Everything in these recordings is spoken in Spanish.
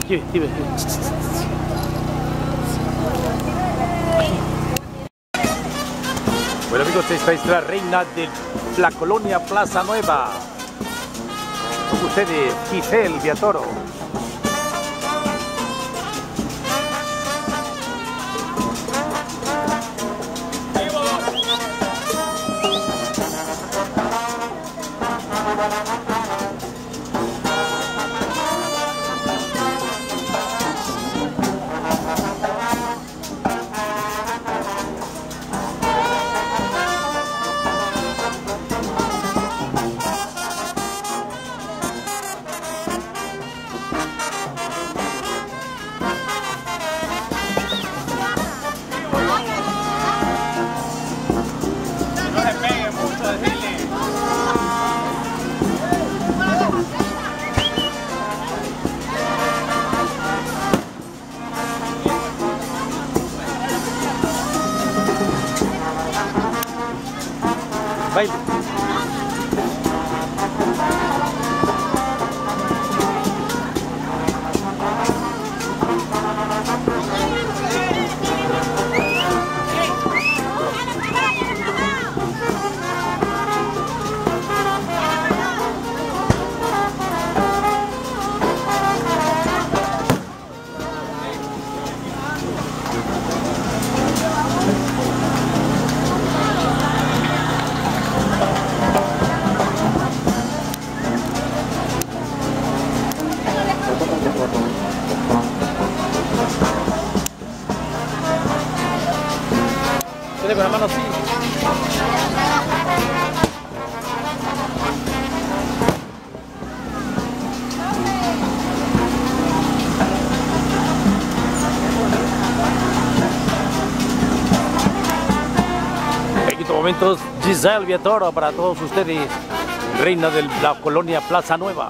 Aquí. Bueno amigos, esta es la reina de la colonia Plaza Nueva. Con ustedes, Giselle Viatoro. Baile. Con la mano así. En estos momentos, Giselle Viatoro para todos ustedes, reina de la colonia Plaza Nueva.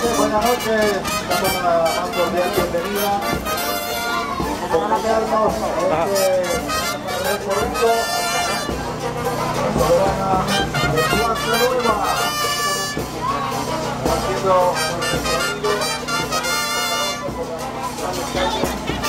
noches, buenas noches. Damos una más cordial bienvenida. Acompañarnos en este recorrido soberana de Plaza Nueva. Haciendo un recorrido por las calles.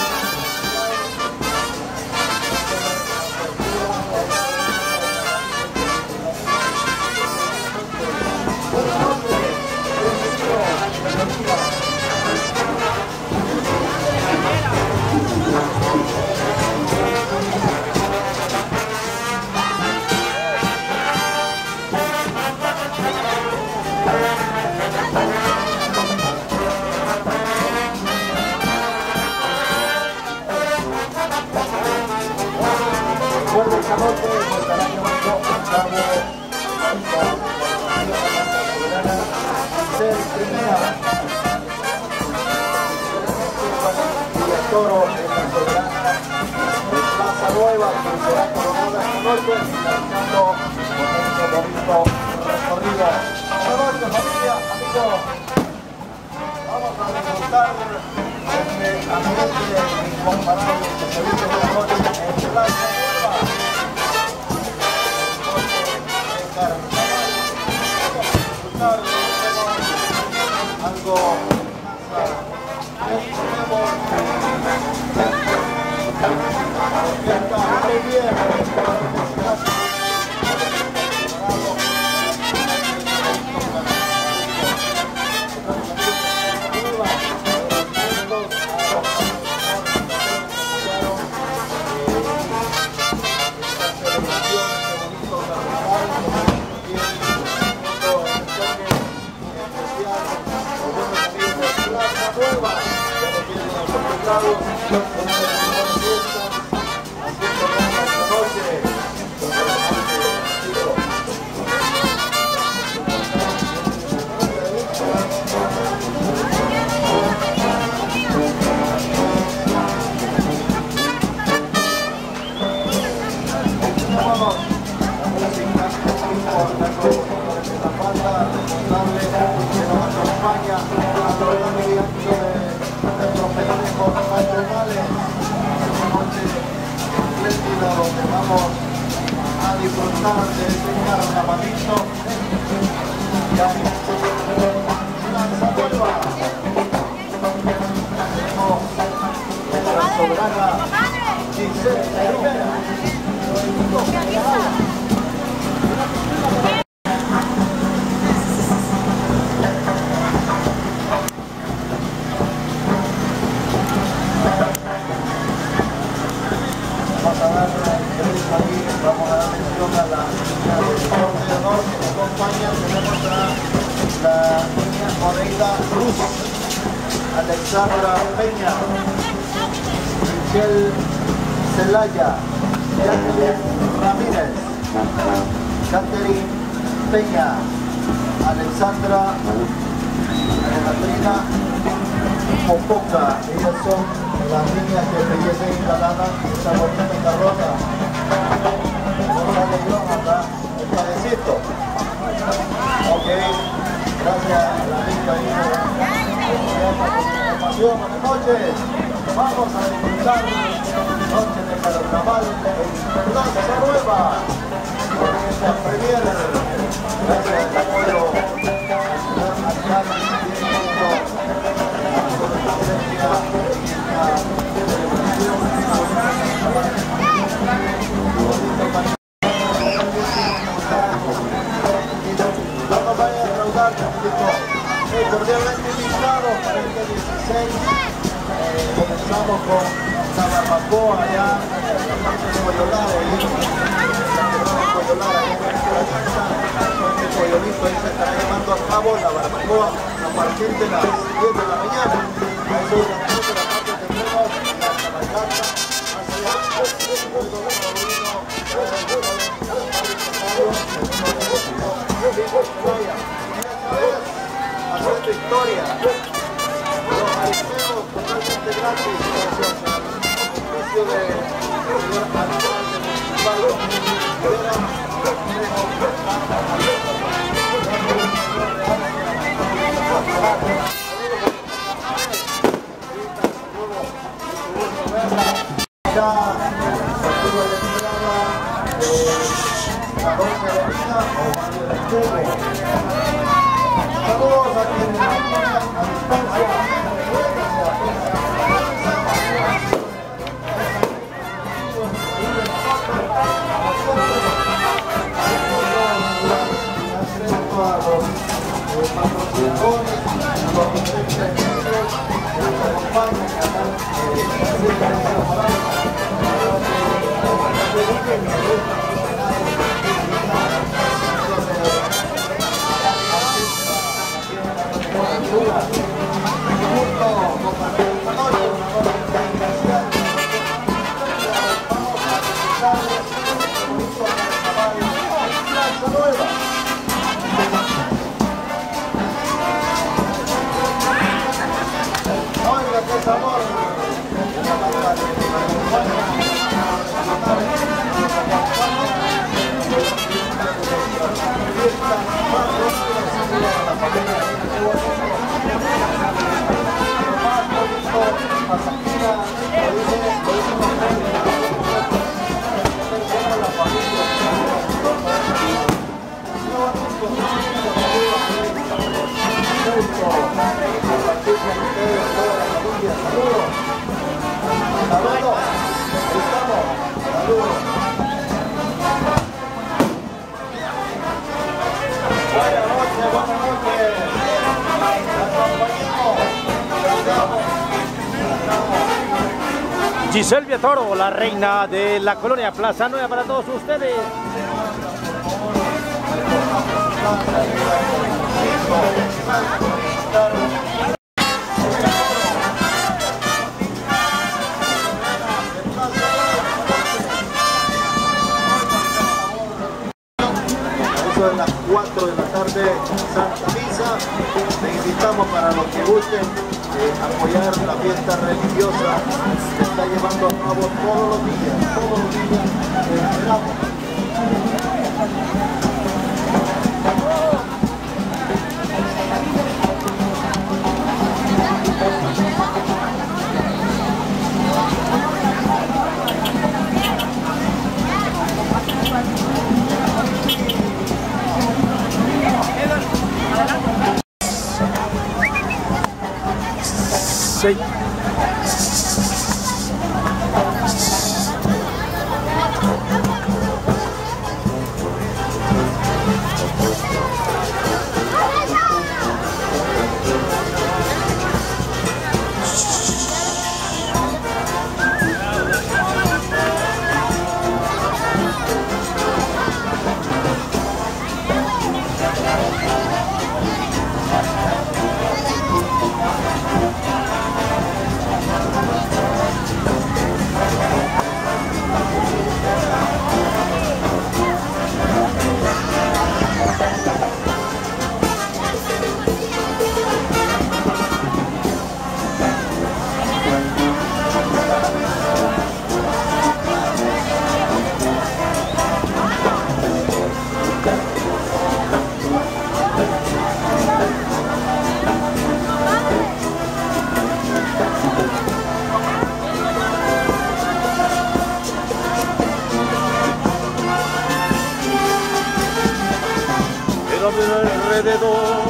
Recuerden esta noche, por el año pasado, ser primera Toro en la soberana de Plaza Nueva, que será coronada esta noche, finalizando con este bonito recorrido. Buenas noches, familia, amigos. Vamos a disfrutar este ambiente incomparable que se vive esta noche en Plaza Nueva. Disfrutar algo muy bien. Donde vamos a disfrutar de este carnavalito ya en Plaza Nueva. Tenemos la soberana Giselle Rivera. Vamos a dar atención a la niña del norte de honor que nos acompaña. Tenemos a la niña Moreira Cruz, Alexandra Peña, Michelle Celaya, Jacqueline Ramírez, Catherine Peña, Alexandra Catrina Popoca. Ellas son las niñas que embellecen y galanan esta bonita carroza. Nos alegró acá el padecito. Ok, gracias a la amiga y información. Buenas noches. Vamos a disfrutar noche de carnaval en Plaza Nueva. Con esta premier. Gracias al apoyo al alcalde y no nos vaya a defraudar, cordialmente invitados para el día 16. Comenzamos con la barbacoa allá en la parte de Coyolara, este coyolito ahí se estará llevando a cabo la barbacoa a partir de las 10 de la mañana. A eso de las 2 de la tarde tendremos la cabalgata haciendo historia. Los marineros totalmente gratis gracias al oficio del señor alcalde municipal. patrocinadores, los diferentes miembros que nos acompañan, que están siempre en esa parada. Giselle Viatoro, la reina de la colonia Plaza Nueva para todos ustedes. Eso es las 4 de la tarde, Santa Misa. Le invitamos para los que gusten apoyar la fiesta religiosa que está llevando a cabo todos los días. Esperamos. Sí. Alrededor.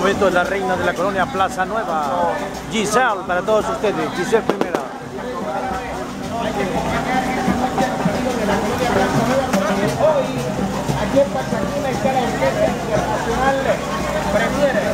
momento es la reina de la colonia Plaza Nueva, Giselle, para todos ustedes. Giselle primera. Hoy, aquí en Pasadena está la Orquesta Internacional Premier.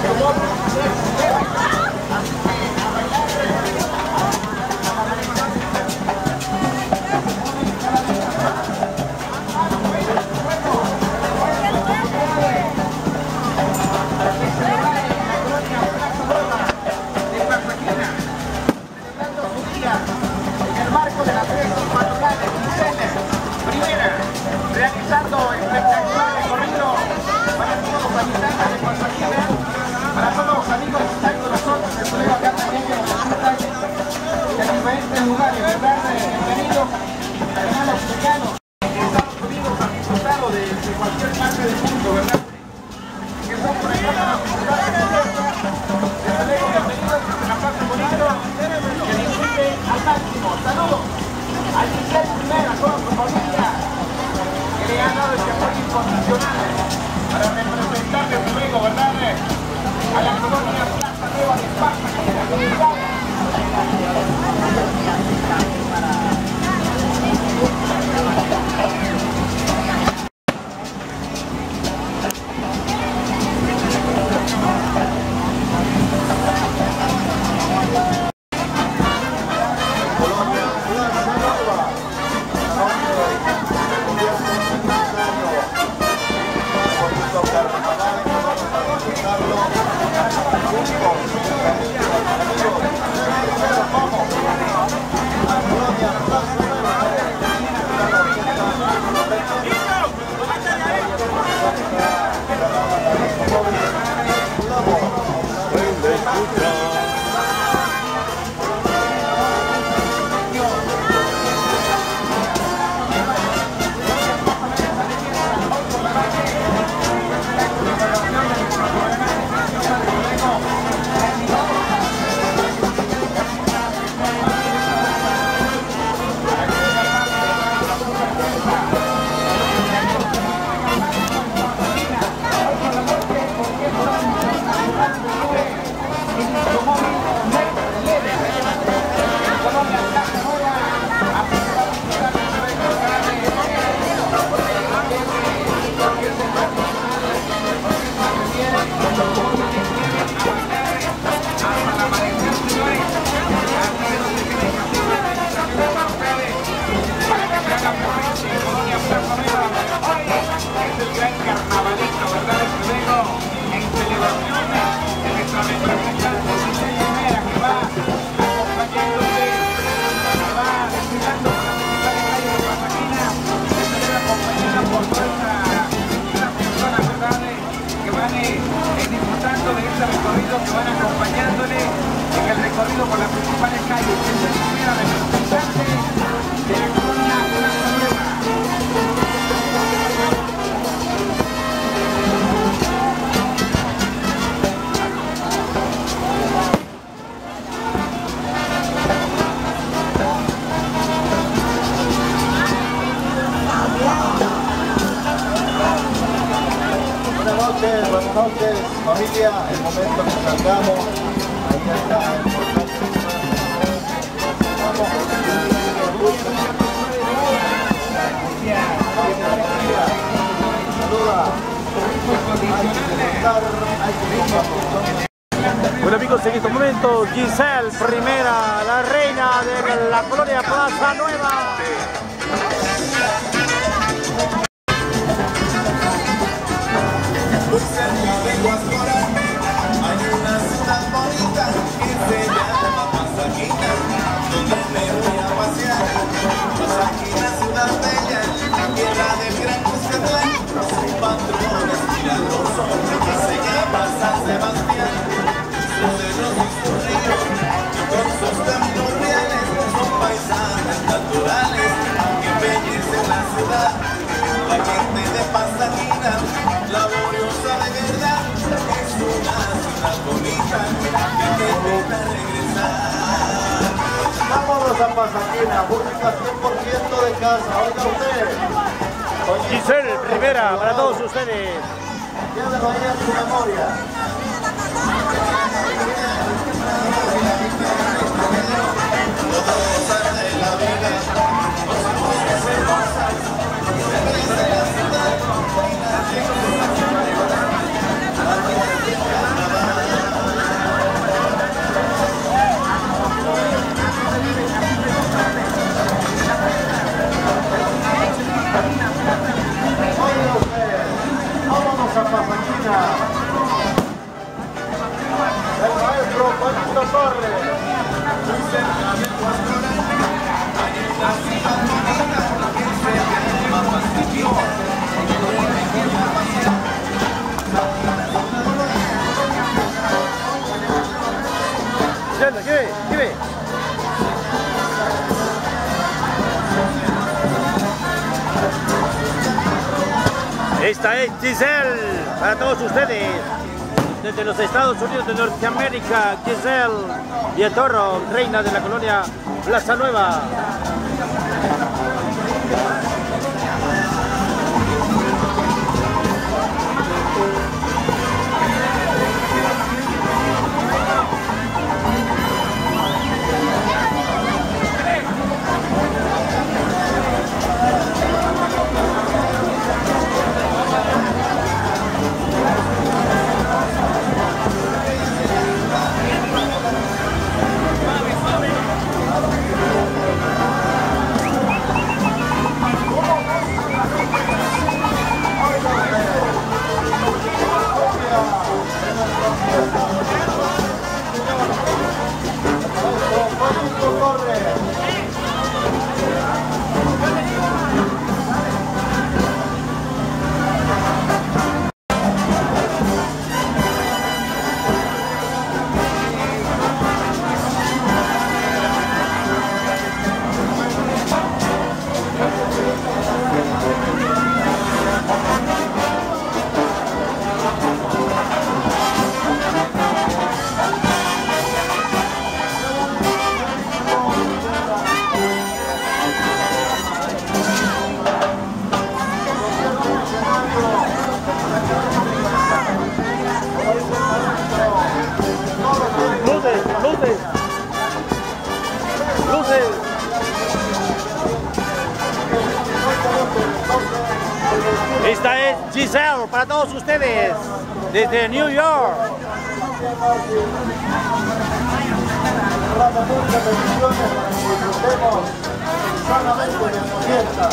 Realizando espectacular recorrido para todos los habitantes de Pasadena, para todos los amigos que están con nosotros, el colega acá también que nos visitan de diferentes lugares, ¿verdad? Bienvenidos a los mexicanos que estamos unidos a disfrutarlo de cualquier parte del mundo, ¿verdad? Que son por acá para disfrutar de la fiesta. Les dejo bienvenidos a la parte bonita, que disfruten al máximo. Saludos a Giselle Primera, con su familia, que le han dado este apoyo incondicional para representarle luego, ¿verdad? A la colonia Plaza Nueva de Pasadena. Buenas noches, familia. El momento que salgamos, ahí está el Bueno amigos, en estos momentos Giselle Primera, la reina de la colonia Plaza Nueva. Hay una ciudad bonita que se llama Pasadena, donde me voy a pasear. Pasadena, ciudad bella, tierra del gran Cuscatlán, su patrón es milagroso, que se llama San Sebastián. Sus cerros y sus ríos, con sus caminos reales, son paisajes naturales que embellecen la ciudad. La gente de Pasadena, laboriosa de verdad, es una ciudad bonita que te invita a regresar. Vámonos a Pasadena, música 100% de casa. Oiga usted. Giselle Primera, para todos ustedes. Llévenlo ahí en su memoria. Esta es Giselle para todos ustedes desde los Estados Unidos de Norteamérica. Giselle Viatorro, reina de la colonia Plaza Nueva. Esta es Giselle para todos ustedes desde New York. Muchas bendiciones para que disfrutemos sanamente de su fiesta.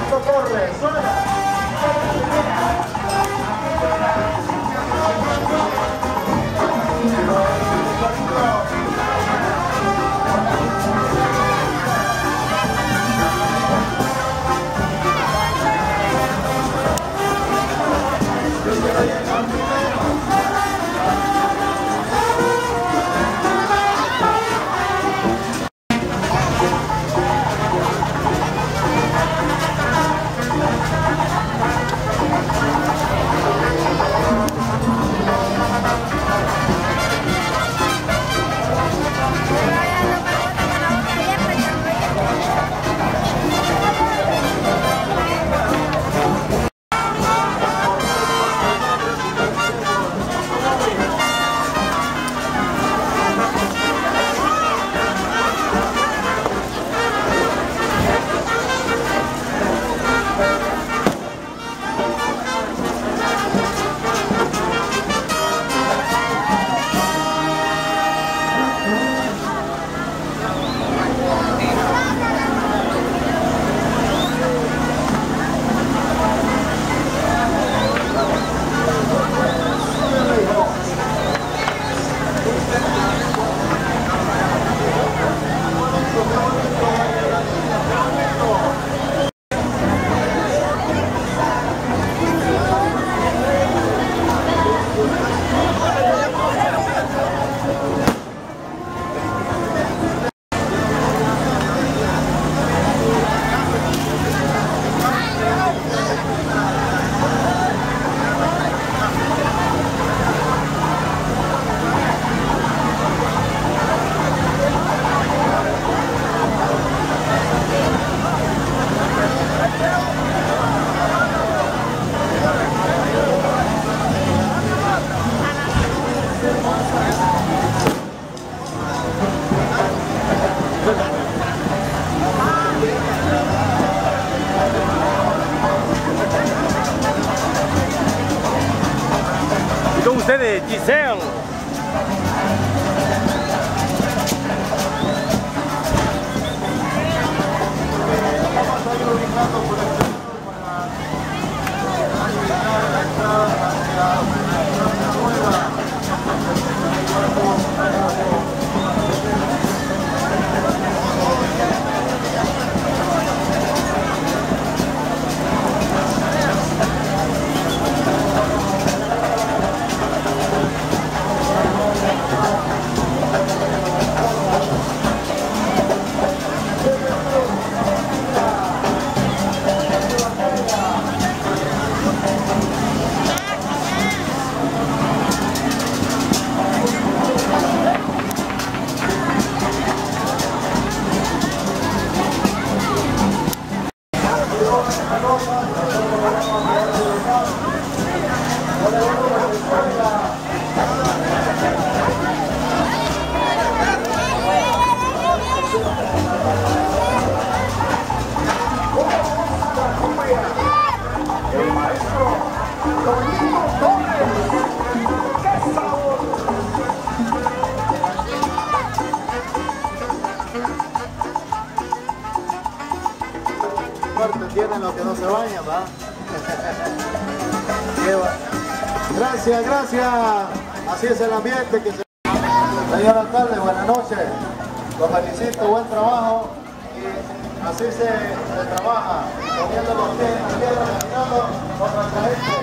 Fernando Torres, suena. Y con ustedes, Giselle. Tienen los que no se bañan, ¿va? Gracias, gracias. Así es el ambiente que se... Señor alcalde, buenas noches. Los felicito, buen trabajo. Y así se trabaja, poniendo los pies en la tierra, caminando contra la gente.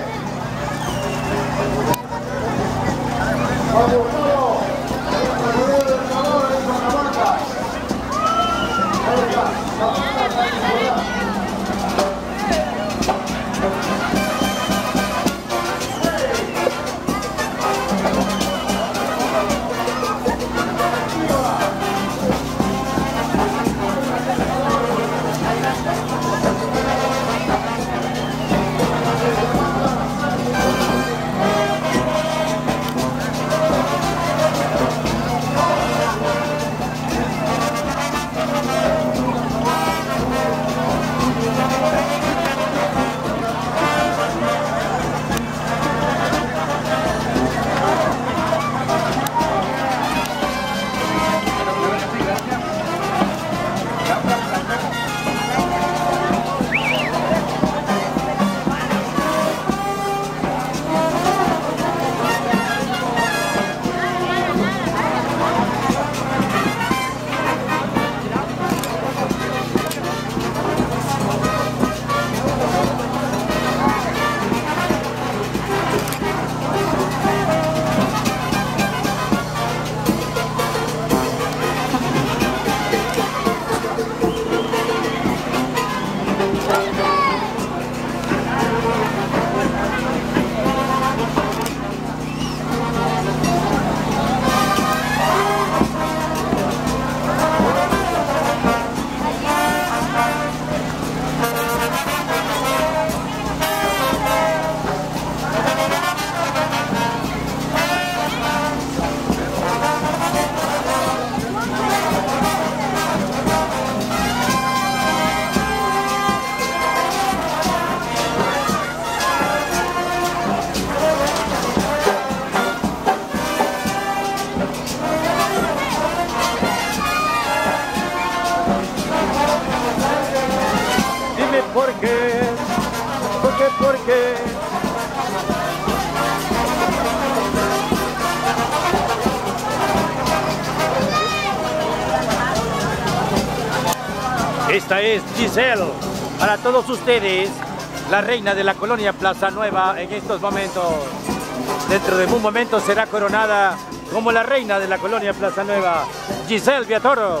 por qué. Esta es Giselle, para todos ustedes, la reina de la colonia Plaza Nueva en estos momentos. Dentro de un momento será coronada como la reina de la colonia Plaza Nueva, Giselle Viatoro.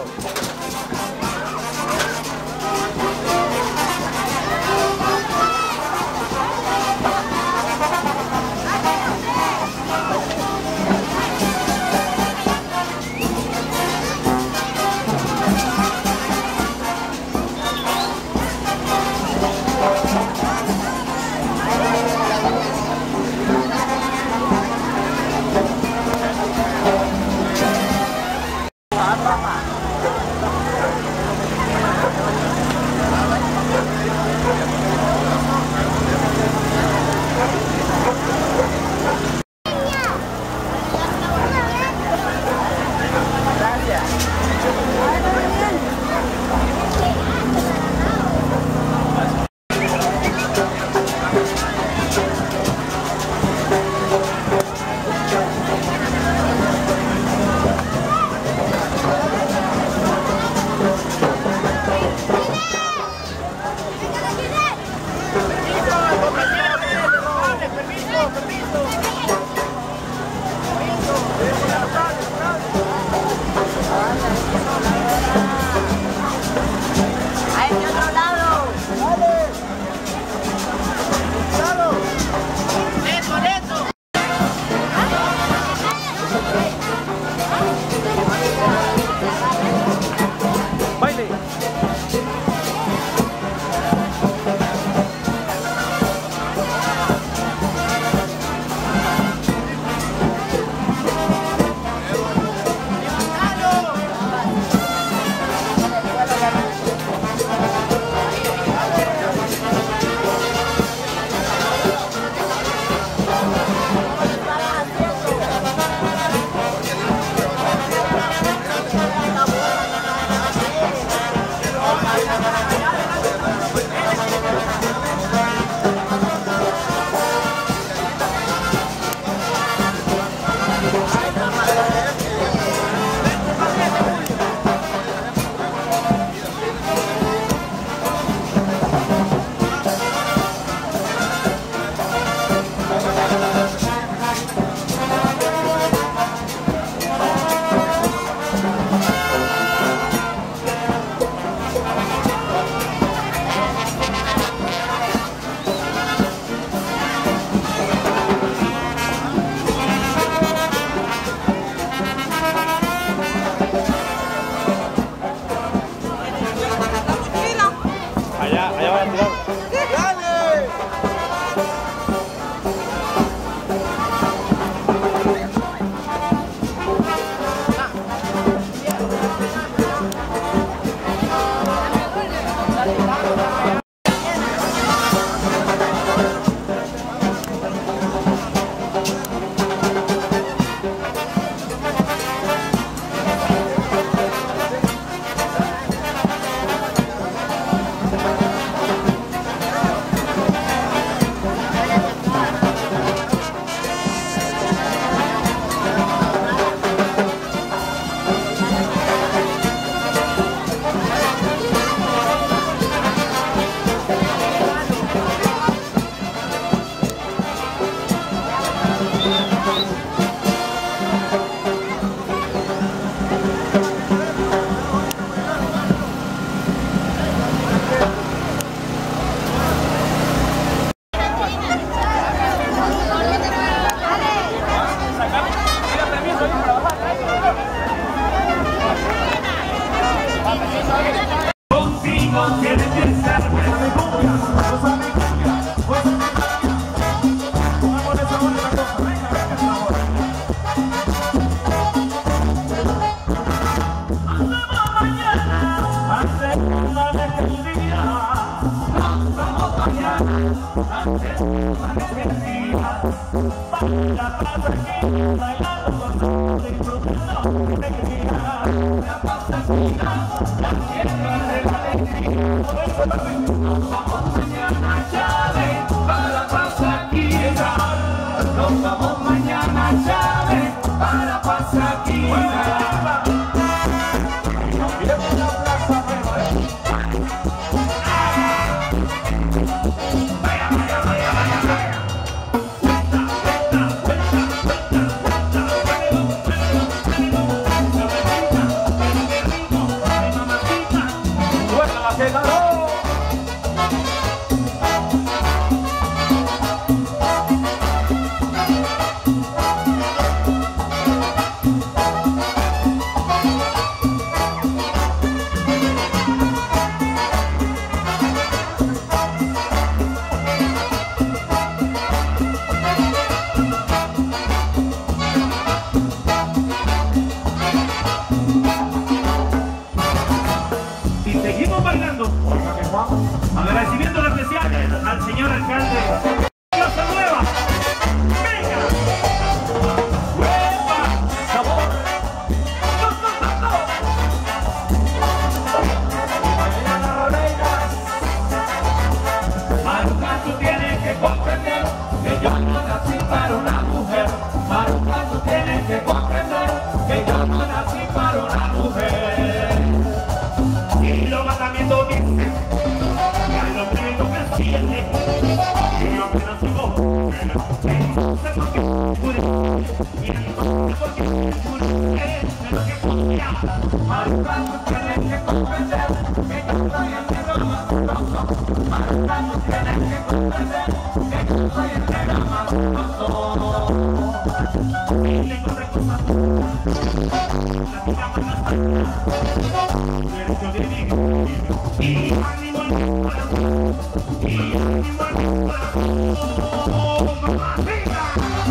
Mañana ya señor alcalde. ¡Plaza Nueva! ¡Venga! ¡Hueva! ¡Sabor! ¡No! Maruja, tú tienes que comprender que yo no nací para una mujer. Maruja, tú tienes que comprender que yo no nací para una mujer. Y los mandamientos dicen que al hombre le toca el cielo. Y yo me nací como mujer. Entonces, ¿por qué mujer? Y entonces, ¿por qué mujer? Es lo que cambia. Maruja, tú tienes que comprender que yo soy el negro más gustoso. Maruja, tú tienes que comprender que yo soy el negro más gustoso. Y tengo tres cosas buenas. La tira más derecho de vivir. Y ánimo al corazón. Y ánimo al corazón. ¡Mamacita!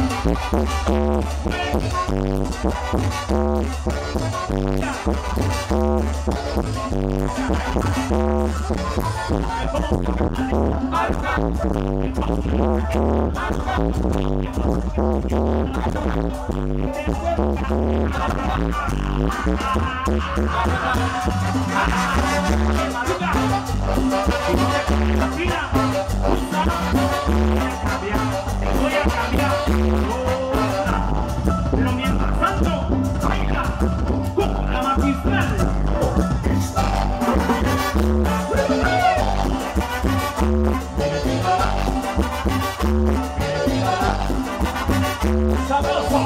Voy a cambiar. Pero mientras tanto, baila con la magistral. ¡Sabroso!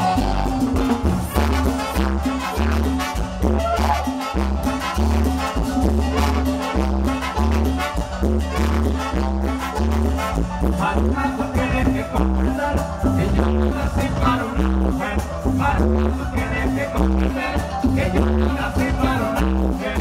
Maruja, tú tienes que comprender que yo no nací para una mujer. Maruja, tú tienes que comprender que yo no nací para una mujer.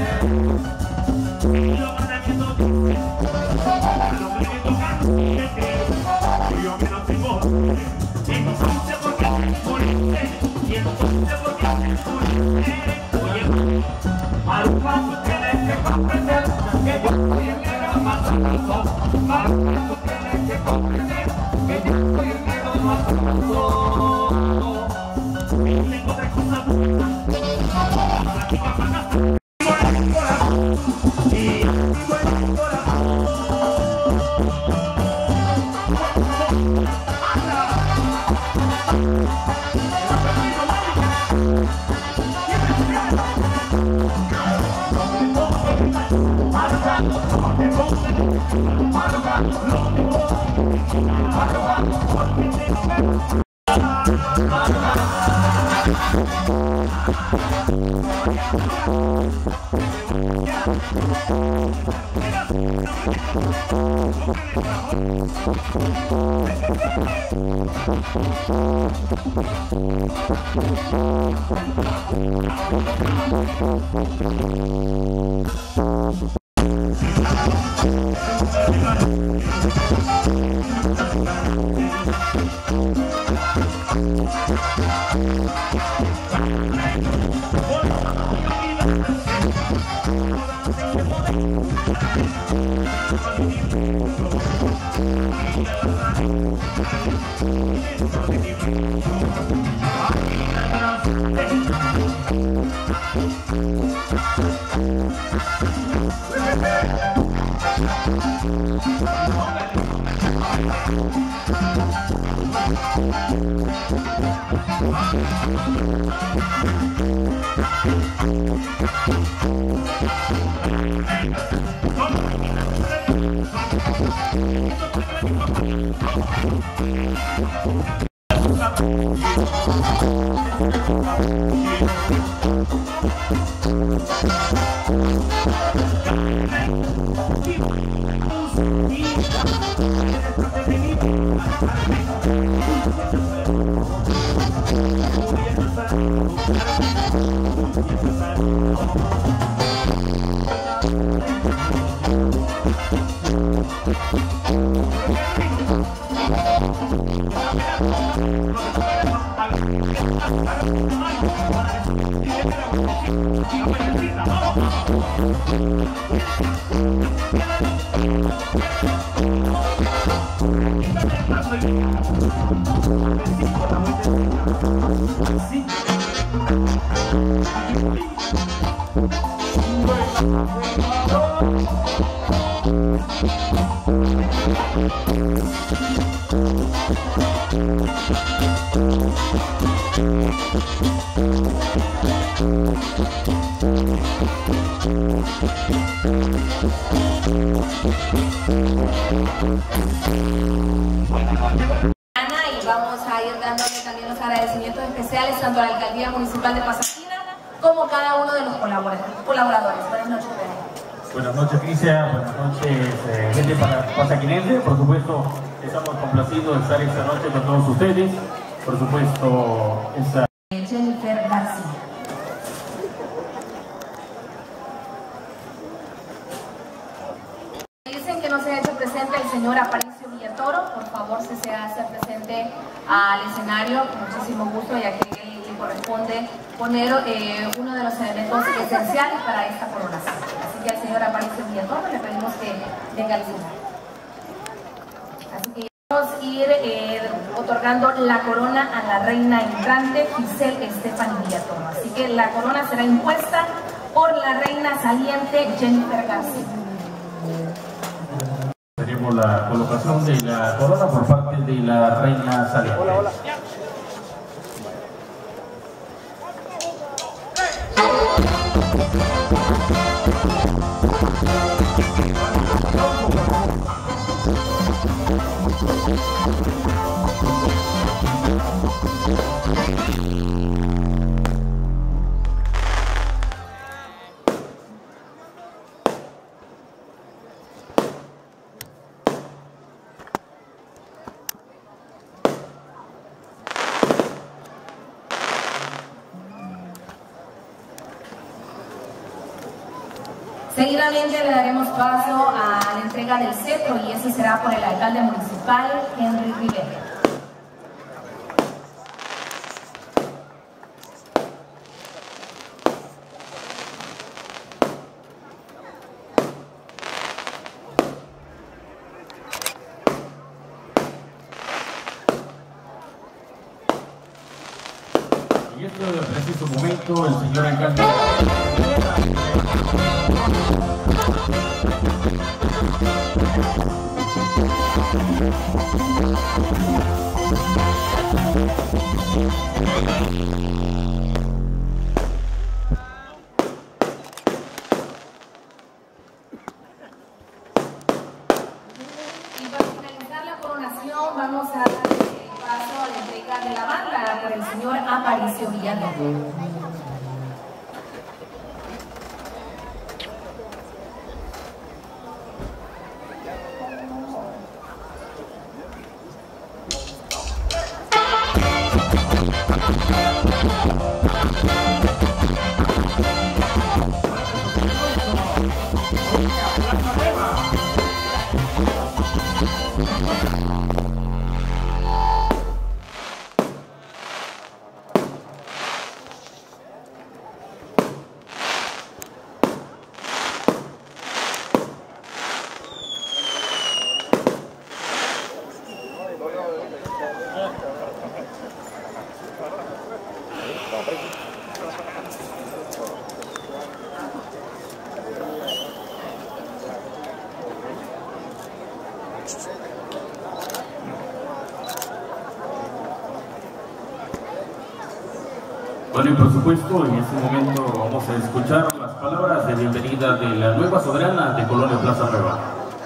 Y los mandamientos dicen al hombre le toca el cielo. Y yo me nací mujer. Y entonces, ¿por qué moriste? Y entonces, ¿por qué moriste? Oye, Maruja, tú tienes que comprender que yo soy el negro más sabroso. Maruja, tú tienes que comprender que yo soy el negro más sabroso. Y tengo tres cosas buenas. La chica para gastar. Y ánimo al corazón. Y ánimo al corazón. ¡Vamos! Y vamos a ir dándole también los agradecimientos especiales tanto a la Alcaldía Municipal de Pasaquina como cada uno de los colaboradores. Buenas noches, René. Buenas noches, Cristian. Buenas noches, gente pasaquinense. Por supuesto, estamos complacidos de estar esta noche con todos ustedes. Por supuesto, esta... Jennifer García. Dicen que no se ha hecho presente el señor Aparicio Villatoro. Por favor, si se hace presente al escenario, con muchísimo gusto, ya que él le corresponde poner uno de los elementos esenciales para esta coronación. Así que al señor Aparicio Villatoro le pedimos que venga al escenario. Así que vamos a ir otorgando la corona a la reina entrante Giselle Estefany Villatoro. Así que la corona será impuesta por la reina saliente Jennifer García. Tenemos la colocación de la corona por parte de la reina saliente. Hola, hola. Seguidamente le daremos paso a la entrega del cetro y ese será por el alcalde municipal, Henry Rivera. En este preciso momento, el señor alcalde... Y para finalizar la coronación vamos a dar paso a la entrega de la banda por el señor Aparicio Villatoro. Bueno, y por supuesto, en este momento vamos a escuchar las palabras de bienvenida de la nueva soberana de Colonia Plaza Nueva.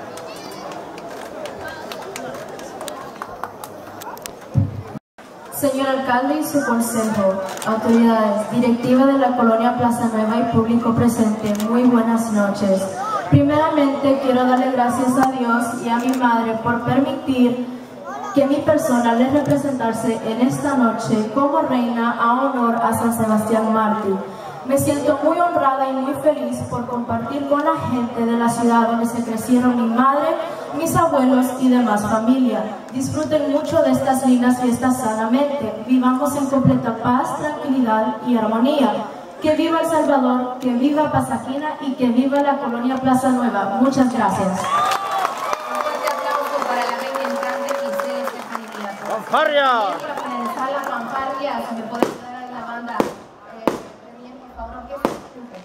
Señor alcalde y su consejo, autoridades, directiva de la Colonia Plaza Nueva y público presente, muy buenas noches. Primeramente quiero darle gracias a Dios y a mi madre por permitir que mi persona les representarse en esta noche como reina a honor a San Sebastián Mártir. Me siento muy honrada y muy feliz por compartir con la gente de la ciudad donde se crecieron mi madre, mis abuelos y demás familia. Disfruten mucho de estas lindas fiestas sanamente. Vivamos en completa paz, tranquilidad y armonía. Que viva El Salvador, que viva Pasaquina y que viva la Colonia Plaza Nueva. Muchas gracias. Un fuerte aplauso para la reina fanfarria. Para comenzar la fanfarria, si me puede ayudar a la banda. Bien, por favor, que se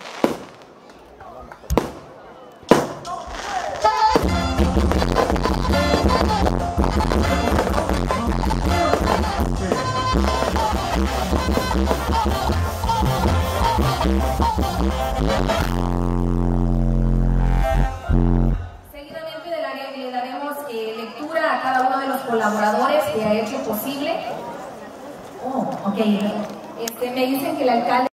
Seguidamente le daremos lectura a cada uno de los colaboradores que ha hecho posible. Oh, ok. Me dicen que el alcalde...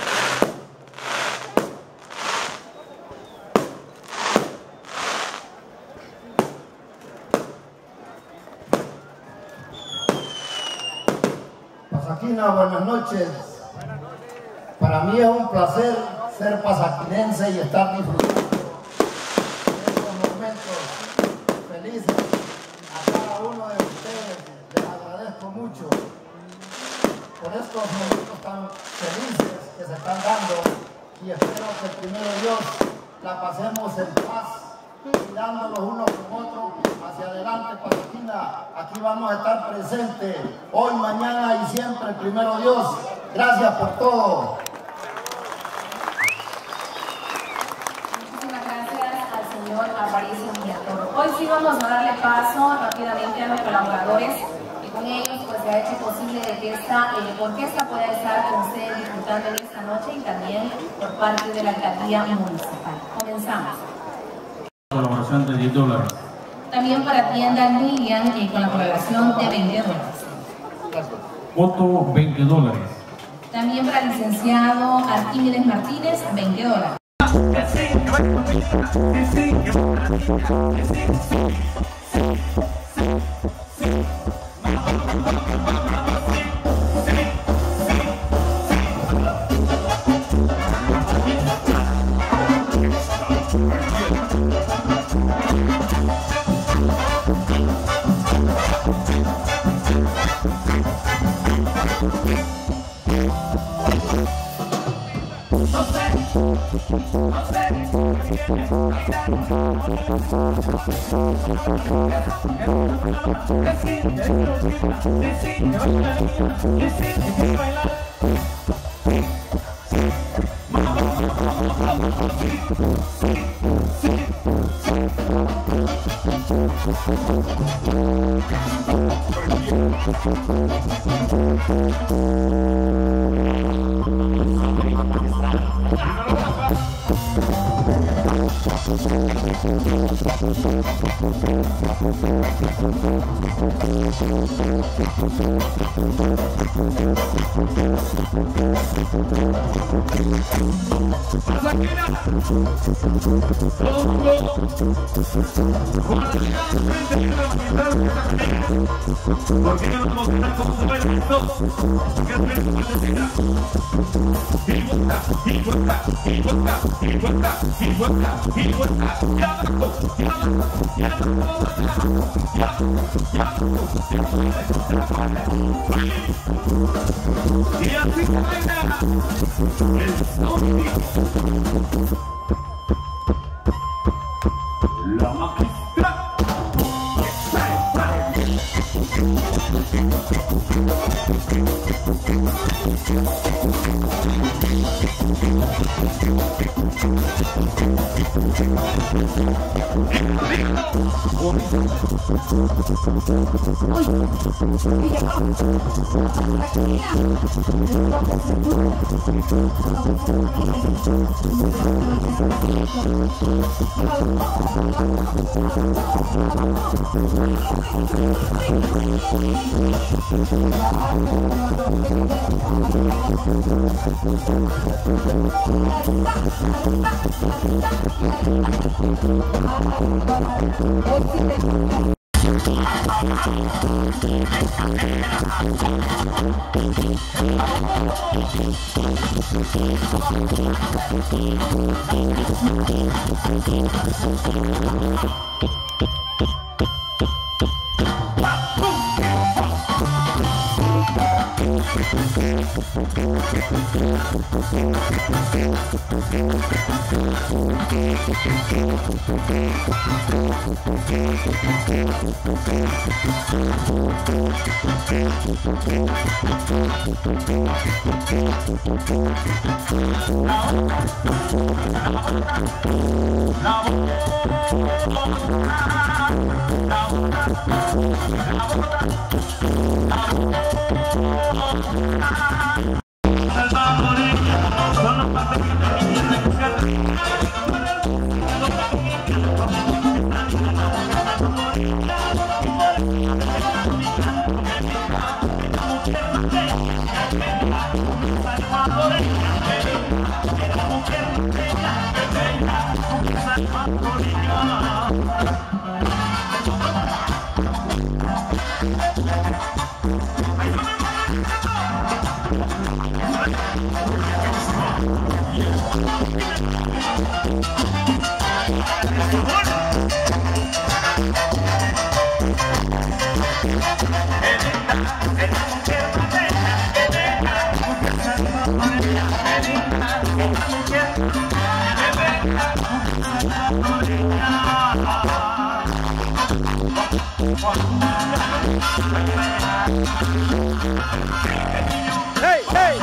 Pasaquina, buenas noches. Para mí es un placer ser pasaquinense y estar disfrutando de estos momentos felices. A cada uno de ustedes les agradezco mucho por estos momentos tan felices que se están dando y espero que primero Dios la pasemos en paz, mirándonos unos con otros hacia adelante. Pasaquina, aquí vamos a estar presentes hoy, mañana y siempre, primero Dios. Gracias por todo. Muchísimas gracias al señor Aparicio Villatoro. Hoy sí vamos a darle paso rápidamente a los colaboradores y con ellos pues se ha hecho posible de que esta orquesta pueda estar con ustedes disfrutando en esta noche y también por parte de la alcaldía municipal. Comenzamos. Colaboración de $10. También para tienda Lilian con la colaboración de $20. Voto $20. También para el licenciado Arquímedes Martínez, $20. La magistra. ¡Hey, hey!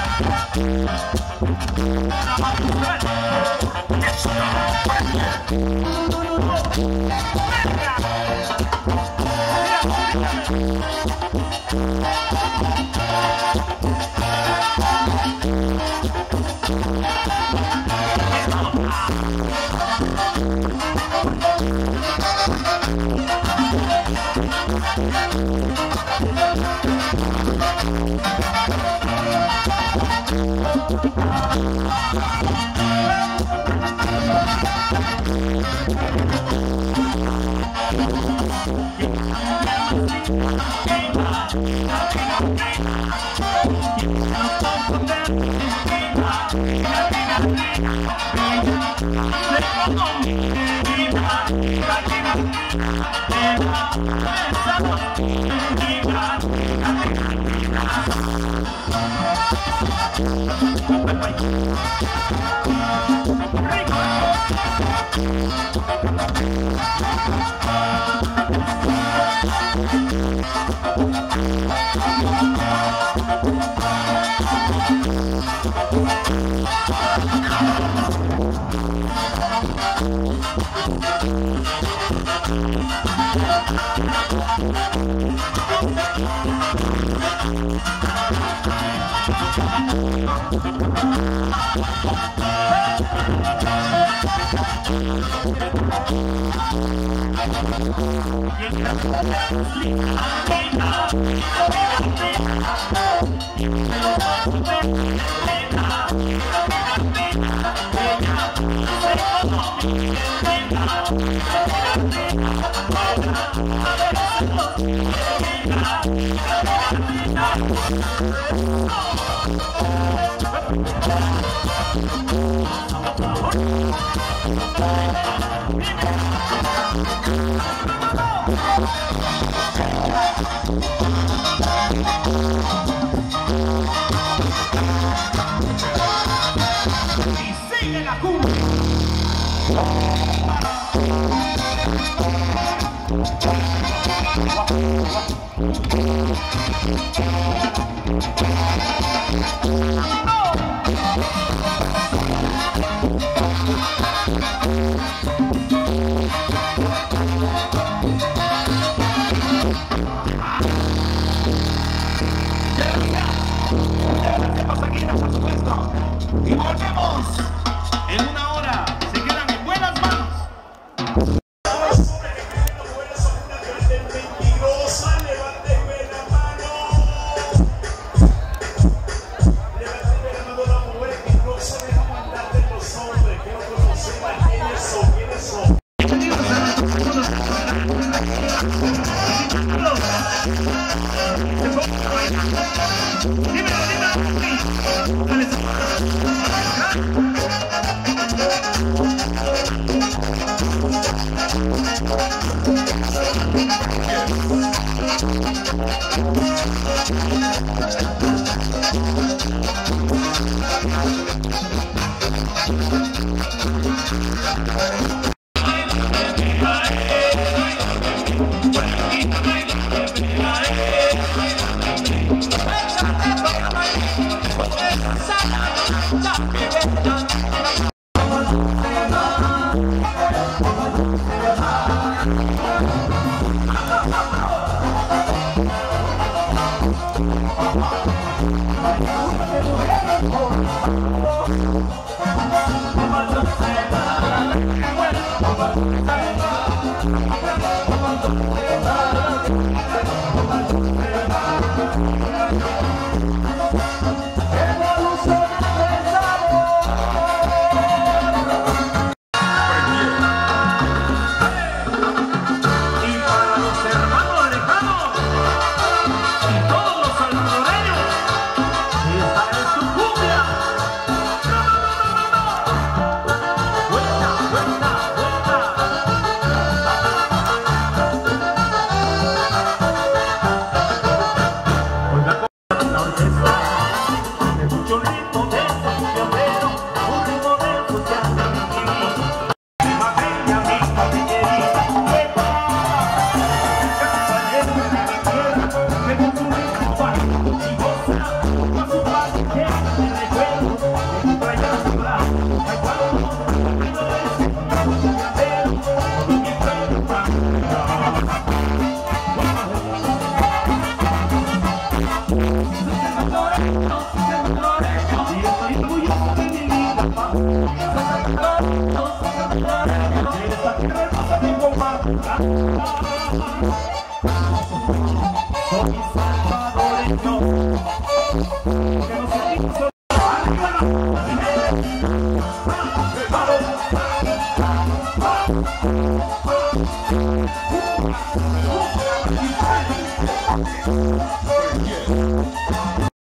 Y volvemos en una hora. Se quedan en buenas manos. Yeah.